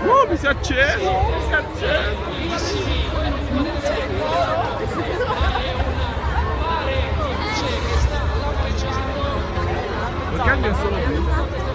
Mi si è acceso, mi si è acceso. Perché anche solo qui?